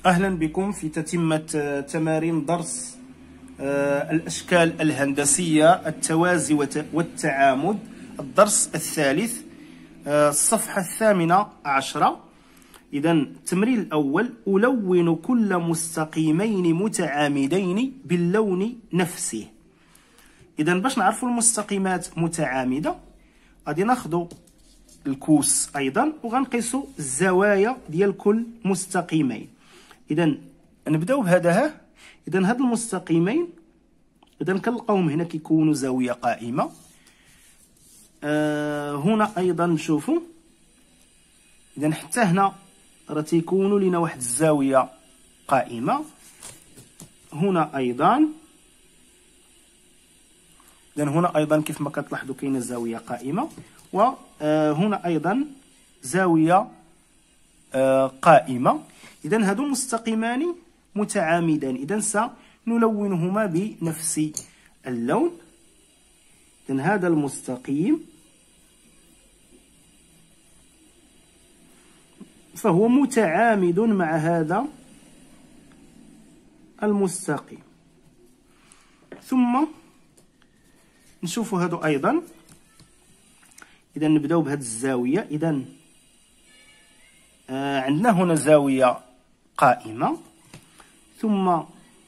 أهلا بكم في تتمة تمارين درس الأشكال الهندسية التوازي والتعامد، الدرس الثالث، الصفحة 18. إذا التمرين الأول: ألون كل مستقيمين متعامدين باللون نفسه. إذا باش نعرفوا المستقيمات متعامدة غادي ناخذوا الكوس أيضا وغنقيسوا الزوايا ديال كل مستقيمين. إذا نبداو بهذا. إذا هاد المستقيمين إذا كنلقاوهم هنا كيكونوا زاوية قائمة. هنا أيضا نشوفوا إذا حتى هنا راه تيكونوا لنا واحد الزاوية قائمة. هنا أيضا هنا أيضا كيف ما كتلاحظوا كاينة زاوية قائمة، وهنا أيضا زاوية قائمة. إذا هادو مستقيمان متعامدان، إذا سنلونهما بنفس اللون. إذا هذا المستقيم فهو متعامد مع هذا المستقيم. ثم نشوفوا هادو أيضا. إذا نبداو بهاد الزاوية. إذا عندنا هنا زاوية قائمة، ثم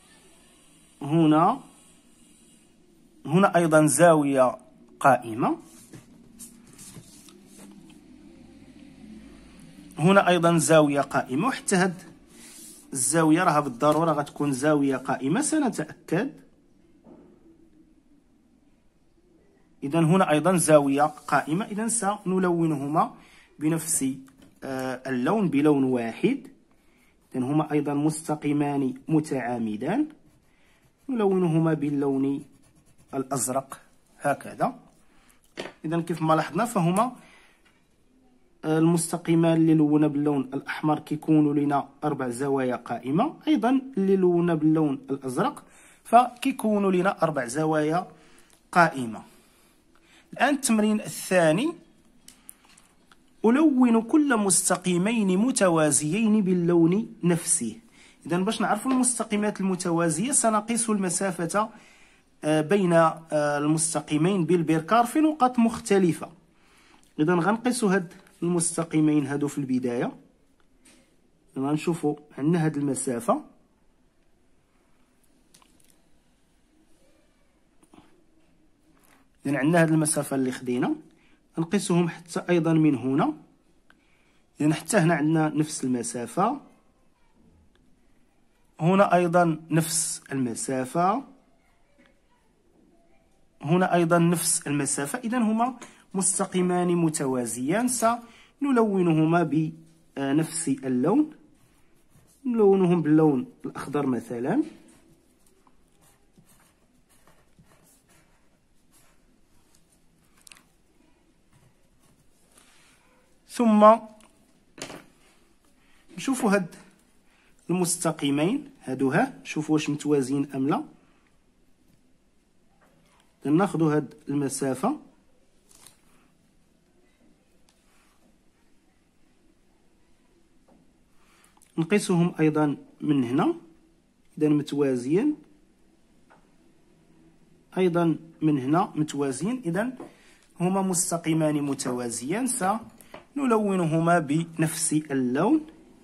هنا أيضا زاوية قائمة، هنا أيضا زاوية قائمة، وحتى هاد الزاوية راها بالضرورة غتكون زاوية قائمة، سنتأكد. إذا هنا أيضا زاوية قائمة، إذا سنلونهما بنفس اللون بلون واحد. إذن هما أيضا مستقيمان متعامدان، نلونهما باللون الأزرق هكذا. إذن كيف ما لاحظنا فهما المستقيمان اللي لونا باللون الأحمر كيكونوا لنا 4 زوايا قائمة، أيضا اللي لونا باللون الأزرق فكيكونوا لنا 4 زوايا قائمة. الآن التمرين الثاني: ألون كل مستقيمين متوازيين باللون نفسه. إذا باش نعرفوا المستقيمات المتوازية سنقيس المسافة بين المستقيمين بالبركار في نقاط مختلفة. إذا غنقيسوا هاد المستقيمين هادو في البداية. غنشوفوا عندنا هاد المسافة، إذا عندنا هاد المسافة اللي خدينا نقيسهم حتى أيضا من هنا. إذا حتى هنا عندنا نفس المسافة، هنا أيضا نفس المسافة، هنا أيضا نفس المسافة. إذا هما مستقيمان متوازيان، سنلونهما بنفس اللون، نلونهم باللون الأخضر مثلا. ثم نشوفوا هاد المستقيمين هادوها، نشوفوا واش متوازيين أم لا. ناخذوا هاد المسافة، نقيسهم أيضا من هنا. إذا متوازيين، أيضا من هنا متوازيين. إذا هما مستقيمان متوازيان، سنلونهما بنفس اللون.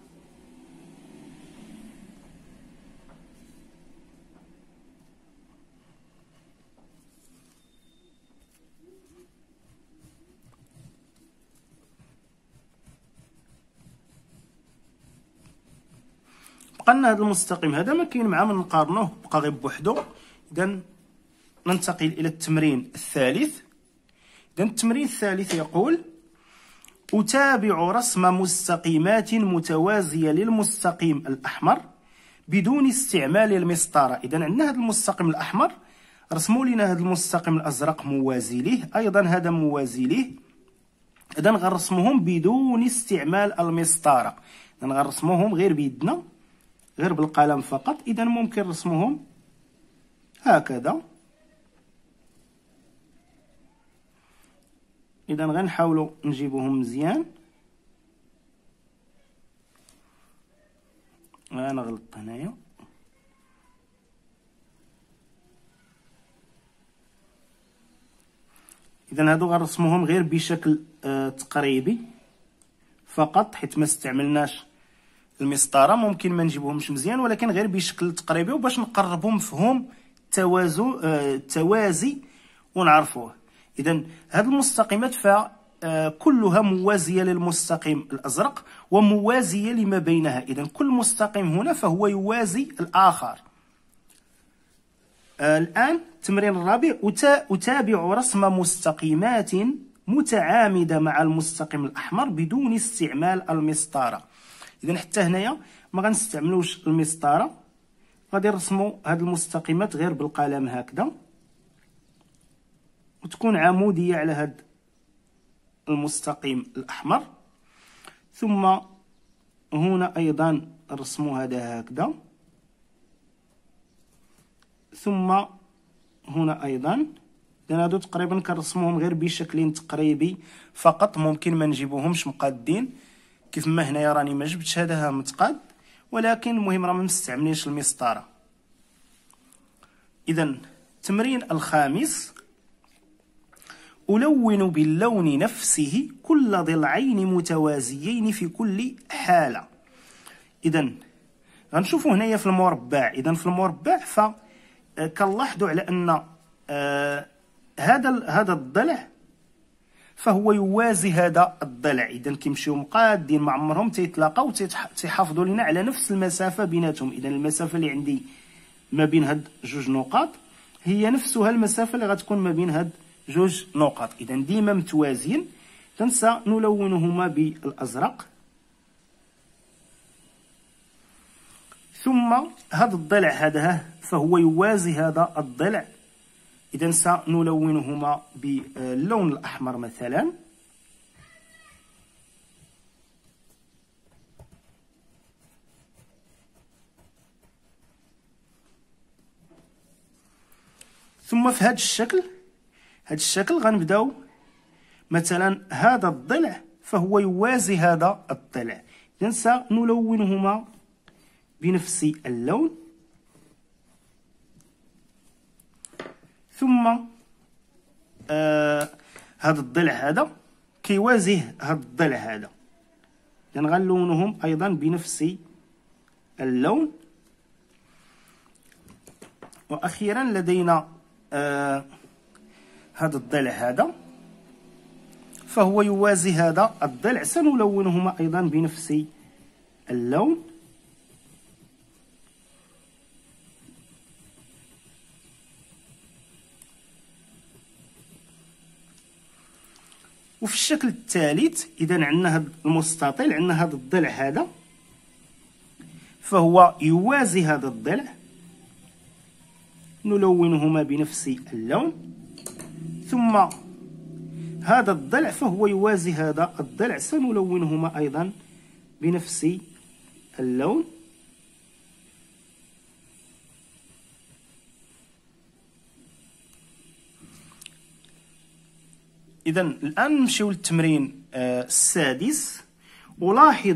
بقى لنا هذا المستقيم هذا ما كاين معاه من نقارنوه، بقى غير بوحدو. إذا ننتقل إلى التمرين الثالث. إذا التمرين الثالث يقول: أتابع رسم مستقيمات متوازية للمستقيم الأحمر بدون استعمال المسطرة. إذا عندنا هذا المستقيم الأحمر، رسموا لنا هذا المستقيم الأزرق موازي ليه، أيضا هذا موازي ليه. إذا غنرسموهم بدون استعمال المسطرة. إذا غنرسموهم غير بيدنا، غير بالقلم فقط. إذا ممكن رسمهم هكذا. إذا غنحاولوا نجيبوهم مزيان. انا غلطت هنايا. اذا هادو غنرسموهم غير بشكل تقريبي فقط، حيت ما استعملناش المسطره. ممكن ما نجيبوهمش مزيان، ولكن غير بشكل تقريبي وباش نقربوا مفهوم التوازي ونعرفوه. اذا هاد المستقيمات فكلها موازيه للمستقيم الازرق وموازيه لما بينها. اذا كل مستقيم هنا فهو يوازي الاخر. الآن التمرين الرابع: أتابع رسم مستقيمات متعامدة مع المستقيم الأحمر بدون استعمال المسطرة. إذا حتى هنايا ما غنستعملوش المسطرة، غادي نرسمو هاد المستقيمات غير بالقلم هكذا، وتكون عمودية على هاد المستقيم الأحمر. ثم هنا أيضا نرسمو هذا هكذا، ثم هنا ايضا. اذا هادو تقريبا كنرسموهم غير بشكل تقريبي فقط، ممكن ما نجيبوهمش مقادين كيف ما هنايا راني ما جبتش هذا متقاد، ولكن المهم راه ما مستعملينش المسطره. اذا التمرين الخامس: ألون باللون نفسه كل ضلعين متوازيين في كل حالة. إذا غنشوفوا هنايا في المربع. إذا في المربع كنلاحظوا على ان هذا الضلع فهو يوازي هذا الضلع. اذا كيمشيو مقادين ما عمرهم تيتلاقاو، تيحافظوا لنا على نفس المسافه بيناتهم. اذا المسافه اللي عندي ما بين هاد جوج نقاط هي نفسها المسافه اللي غتكون ما بين هاد جوج نقاط. اذا ديما متوازيين. سنلونهما بالازرق. ثم هذا الضلع هذا فهو يوازي هذا الضلع. إذا سنلونهما باللون الأحمر مثلا. ثم في هذا الشكل غنبداو مثلا هذا الضلع فهو يوازي هذا الضلع. إذا سنلونهما بنفس اللون. ثم هذا الضلع هذا كيوازي هذا الضلع هذا، يعني غنلونهم ايضا بنفس اللون. واخيرا لدينا هذا الضلع هذا فهو يوازي هذا الضلع، سنلونهما ايضا بنفس اللون. وفي الشكل الثالث إذا عندنا هذا المستطيل، عندنا هذا الضلع هذا فهو يوازي هذا الضلع، نلونهما بنفس اللون. ثم هذا الضلع فهو يوازي هذا الضلع، سنلونهما أيضا بنفس اللون. إذا الآن نمشيو للتمرين السادس. ألاحظ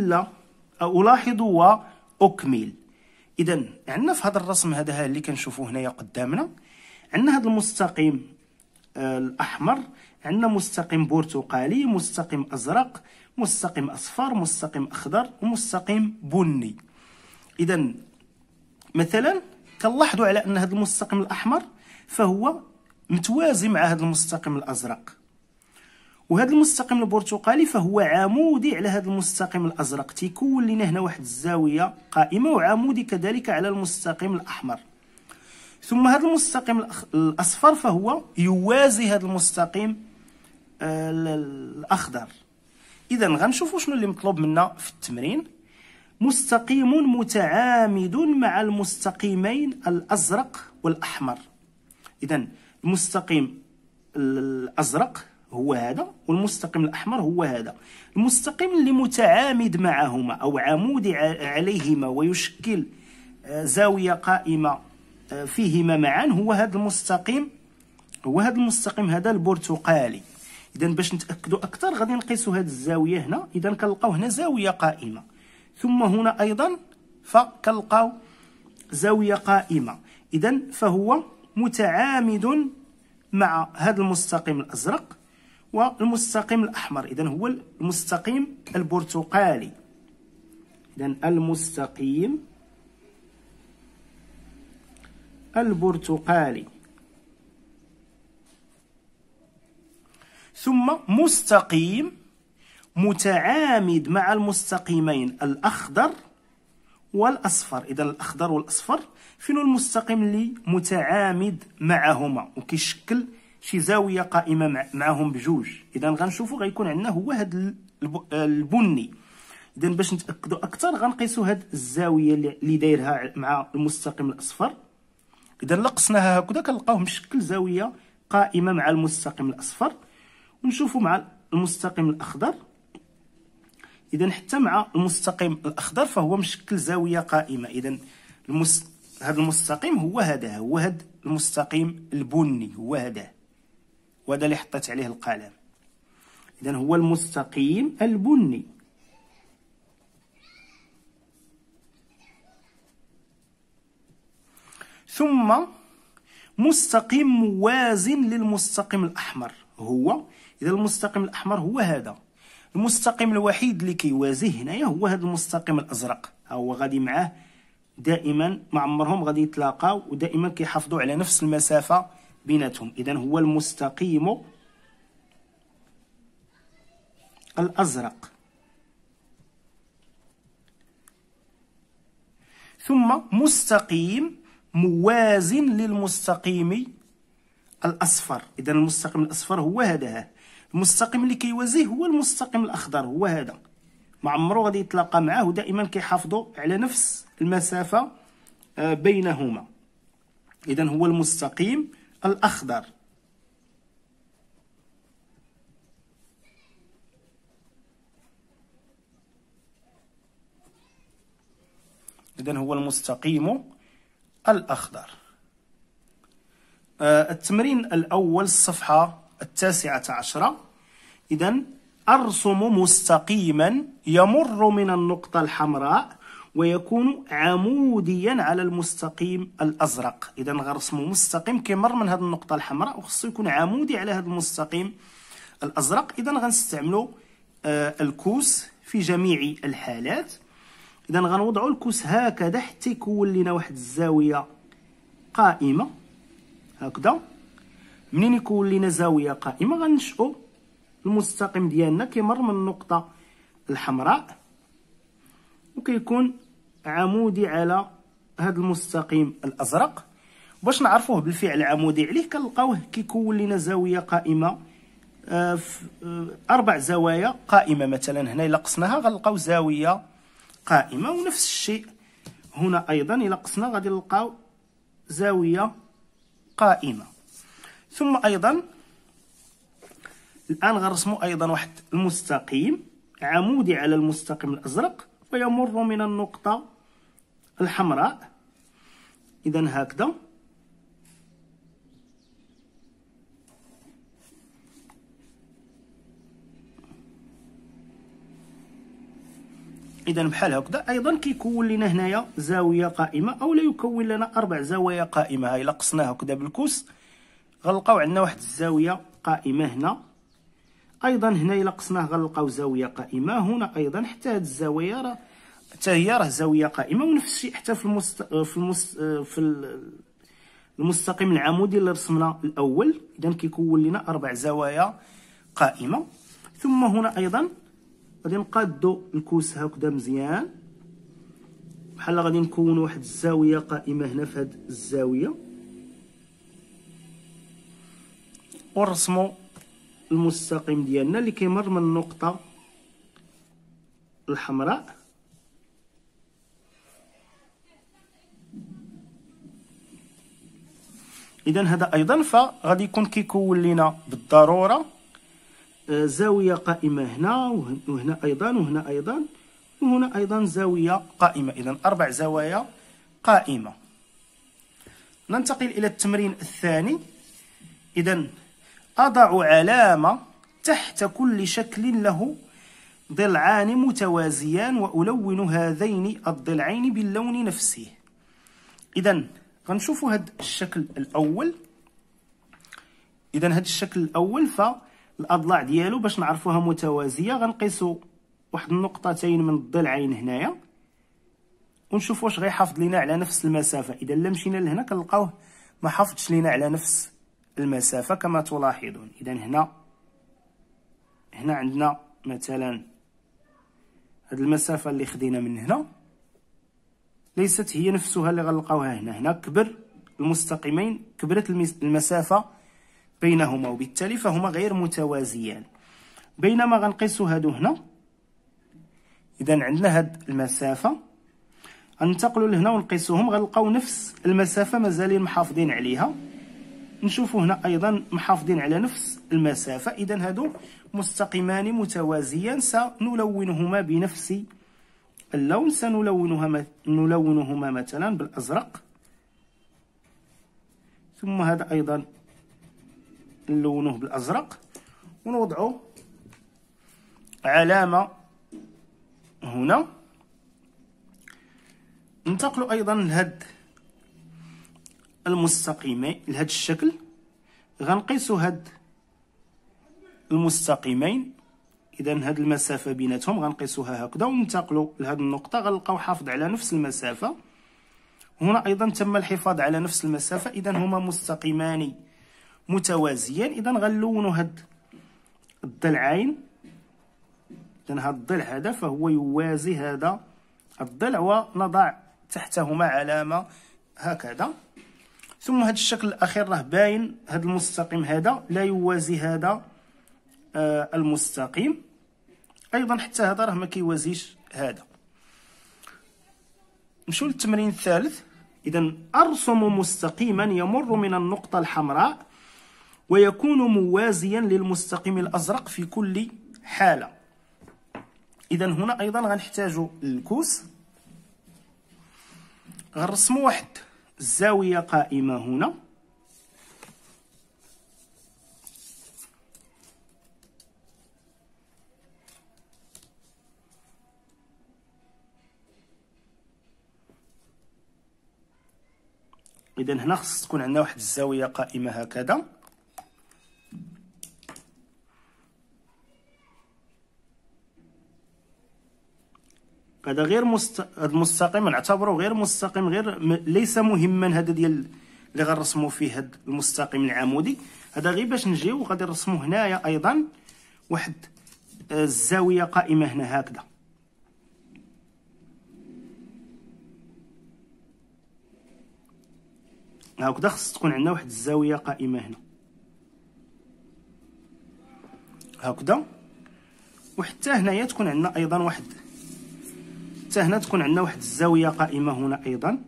وأكمل. إذا عندنا في هذا الرسم هذا اللي كنشوفوه هنايا قدامنا، عندنا هذا المستقيم الأحمر، عندنا مستقيم برتقالي، مستقيم أزرق، مستقيم أصفر، مستقيم أخضر، ومستقيم بني. إذا مثلا كنلاحظوا على أن هذا المستقيم الأحمر فهو متوازي مع هذا المستقيم الازرق، وهذا المستقيم البرتقالي فهو عمودي على هذا المستقيم الازرق، تيكون لنا هنا واحد الزاويه قائمه، وعمودي كذلك على المستقيم الاحمر. ثم هذا المستقيم الاصفر فهو يوازي هذا المستقيم الاخضر. اذا غنشوفوا شنو اللي مطلوب منا في التمرين. مستقيم متعامد مع المستقيمين الازرق والاحمر. اذا المستقيم الازرق هو هذا، والمستقيم الاحمر هو هذا. المستقيم اللي متعامد معهما او عمودي عليهما ويشكل زاويه قائمه فيهما معا هو هذا المستقيم، هذا البرتقالي. اذا باش نتاكدوا اكثر غادي نقيسوا هذه الزاويه هنا. اذا كنلقاو هنا زاويه قائمه، ثم هنا ايضا فكنلقاو زاوية قائمة. إذا فهو متعامد مع هذا المستقيم الأزرق والمستقيم الأحمر. إذا هو المستقيم البرتقالي. إذا المستقيم البرتقالي. ثم مستقيم متعامد مع المستقيمين الأخضر والأصفر. إذا الأخضر والأصفر فين المستقيم اللي متعامد معهما وكيشكل شي زاوية قائمة معهم بجوج؟ إذا غنشوفوا غيكون عندنا هو هاد البني. إذا باش نتأكدوا أكثر غنقيسوا هاد الزاوية اللي دايرها مع المستقيم الأصفر. إذا لقسناها هكذا كنلقاوه مشكل زاوية قائمة مع المستقيم الأصفر. ونشوفوا مع المستقيم الأخضر. إذا حتى مع المستقيم الأخضر فهو مشكل زاوية قائمة. إذا هذا المستقيم هو هذا المستقيم البني هو هذا، وهذا اللي حطيت عليه القلم. إذا هو المستقيم البني. ثم مستقيم موازن للمستقيم الأحمر هو، إذا المستقيم الأحمر هو هذا. المستقيم الوحيد اللي كيوازيه هنايا هو هذا المستقيم الأزرق، هو غادي معاه دائما، ما عمرهم غادي يتلاقاو ودائما كيحافظوا على نفس المسافة بيناتهم. إذا هو المستقيم الأزرق. ثم مستقيم موازن للمستقيم الأصفر. إذا المستقيم الأصفر هو هذا. المستقيم اللي كيوازيه هو المستقيم الأخضر هو هذا، ما عمرو غادي يتلاقى معاه ودائما كيحافظوا على نفس المسافة بينهما. إذا هو المستقيم الأخضر. إذا هو المستقيم الأخضر. التمرين الأول الصفحة 19. إذا أرسم مستقيما يمر من النقطة الحمراء ويكون عموديا على المستقيم الأزرق. إذا غنرسمو مستقيم كيمر من هذه النقطة الحمراء وخصو يكون عمودي على هذا المستقيم الأزرق. إذا غنستعملوا الكوس في جميع الحالات. إذا غنوضعوا الكوس هكذا حتى يكون لنا واحد الزاوية قائمة هكذا. منين يكون لنا زاوية قائمة غنشئوا المستقيم ديالنا كيمر من النقطة الحمراء وكيكون عمودي على هذا المستقيم الأزرق. باش نعرفوه بالفعل عمودي عليه كنلقاوه كيكون لنا زاوية قائمة، 4 زوايا قائمة. مثلا هنا إلا قسناها غنلقاو زاوية قائمة، ونفس الشيء هنا أيضا إلا قسنا غادي نلقاو زاوية قائمة. ثم أيضا الآن غنرسمو أيضا واحد المستقيم عمودي على المستقيم الأزرق ويمر من النقطة الحمراء. إذا هكذا. إذا بحال هكذا أيضا كيكون لنا هنايا زاوية قائمة، أو لا يكون لنا 4 زوايا قائمة. هاي إلا قسناها هكذا بالكوس غنلقاو عندنا واحد الزاوية قائمة هنا. أيضا هنا إلا قسناه غنلقاو زاوية قائمة هنا أيضا. حتى هاد الزوايا راه حتى هي راه زاوية قائمة. ونفس الشيء حتى في المستقيم العمودي اللي رسمنا الأول. إذا كيكون لنا 4 زوايا قائمة. ثم هنا أيضا غادي نقادو الكوس هكذا مزيان، بحال غادي نكون واحد الزاوية قائمة هنا في هاد الزاوية، ونرسمو المستقيم ديالنا اللي كيمر من النقطة الحمراء. إذا هذا أيضا فغادي يكون كيكون لنا بالضرورة زاوية قائمة هنا وهنا أيضا وهنا أيضا وهنا أيضا زاوية قائمة. إذا 4 زوايا قائمة. ننتقل إلى التمرين الثاني. إذا أضع علامة تحت كل شكل له ضلعان متوازيان وألون هذين الضلعين باللون نفسه. إذا غنشوفوا هذا الشكل الأول. إذا هذا الشكل الأول فالأضلاع ديالو باش نعرفوها متوازية غنقيسوا واحد النقطتين من الضلعين هنايا ونشوف واش غيحافظ لينا على نفس المسافة. إذا لا مشينا لهنا كنلقاوه ما حافظش لينا على نفس المسافة كما تلاحظون. إذا هنا عندنا مثلا هاد المسافة اللي خدينا من هنا ليست هي نفسها اللي غنلقاوها هنا كبر المستقيمين، كبرت المسافة بينهما وبالتالي فهما غير متوازيان. بينما غنقيسو هادو هنا، إذا عندنا هاد المسافة غننتقلوا لهنا ونقيسوهم غنلقاو نفس المسافة مازالين محافظين عليها. نشوفوا هنا أيضا محافظين على نفس المسافة. إذا هادو مستقيمان متوازيان سنلونهما بنفس اللون. سنلونهما مثلا بالأزرق، ثم هذا أيضا نلونه بالأزرق ونوضعوا علامة هنا. ننتقلوا أيضا لهاد المستقيمين لهاد الشكل، غنقيسوا هاد المستقيمين. إذا هاد المسافة بيناتهم غنقيسوها هكذا وننتقلوا لهاد النقطة غنلقاو حافظ على نفس المسافة. هنا أيضا تم الحفاظ على نفس المسافة. إذا هما مستقيمان متوازيان. إذا غنلونوا هاد الضلعين. إذا هاد الضلع هذا فهو يوازي هذا الضلع ونضع تحتهما علامة هكذا. ثم هاد الشكل الأخير راه باين هاد المستقيم هذا لا يوازي هذا المستقيم، أيضا حتى هذا راه ما كيوازيش هذا. نمشيو للتمرين الثالث. إذا أرسم مستقيما يمر من النقطة الحمراء ويكون موازيا للمستقيم الأزرق في كل حالة. إذا هنا أيضا غنحتاجو الكوس. غنرسمو واحد الزاوية قائمة هنا، إذا هنا خص تكون عندنا واحد الزاوية قائمة هكذا. هذا غير هذا المستقيم نعتبره غير مستقيم، ليس مهما هذا ديال اللي غنرسمو فيه هذا المستقيم العمودي. هذا غير باش نجيو غادي نرسمو هنايا أيضا واحد الزاوية قائمة هنا هكذا. هكذا خص تكون عندنا واحد الزاوية قائمة هنا هكذا. وحتى هنايا تكون عندنا أيضا واحد، حتى هنا تكون عندنا واحد الزاوية قائمة هنا أيضا.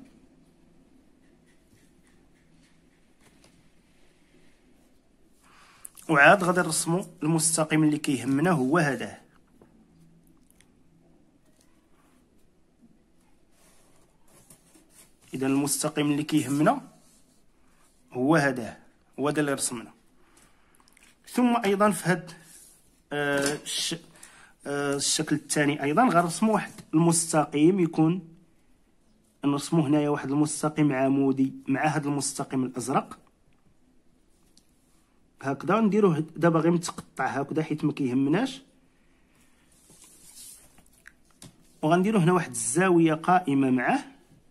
وعاد غادي نرسمو المستقيم اللي كيهمنا هو هذا. إذا المستقيم اللي كيهمنا هو هذا، هو هذا اللي رسمنا. ثم أيضا في هذا الشكل الثاني أيضا غنرسمو واحد المستقيم يكون، نرسمو هنايا واحد المستقيم عمودي مع هذا المستقيم الأزرق هكذا. نديروه دابا غير متقطع هكذا حيت ما كيهمناش، وغنديرو هنا واحد الزاوية قائمة معه.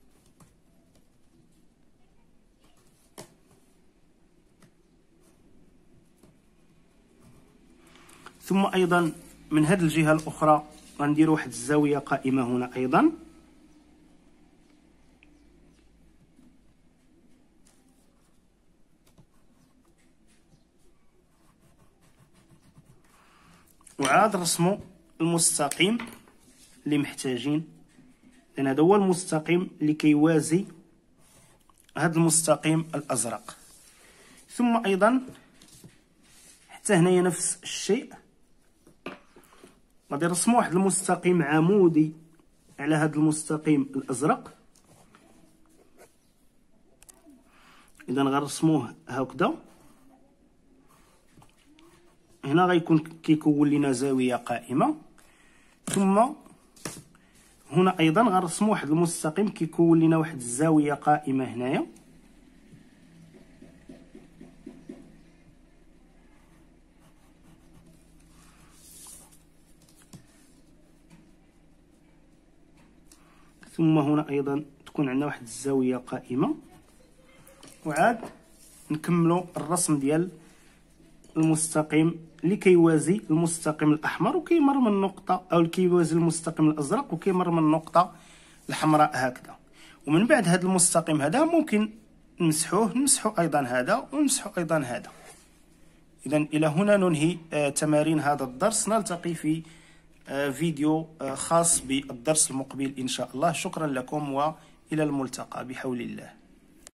ثم أيضا من هذه الجهة الأخرى غندير واحد الزاوية قائمة هنا أيضا. وعاد رسموا المستقيم اللي محتاجين، لأن هذا هو المستقيم اللي كيوازي هذا المستقيم الأزرق. ثم أيضا حتى هنايا نفس الشيء غادي نرسمو واحد المستقيم عمودي على هذا المستقيم الأزرق. إذا غنرسموه هكذا. هنا غيكون كيكون لنا زاوية قائمة. ثم هنا ايضا غنرسموا واحد المستقيم كيكون لنا واحد الزاويه قائمه هنايا. ثم هنا ايضا تكون عندنا واحد الزاويه قائمه، وعاد نكملوا الرسم ديال المستقيم اللي كيوازي المستقيم الاحمر وكيمر من نقطه، او اللي كيوازي المستقيم الازرق وكيمر من نقطه الحمراء هكذا. ومن بعد هذا المستقيم هذا ممكن نمسحوا ايضا هذا ونمسحوا ايضا هذا. اذا الى هنا ننهي تمارين هذا الدرس. نلتقي في فيديو خاص بالدرس المقبل ان شاء الله. شكرا لكم والى الملتقى بحول الله.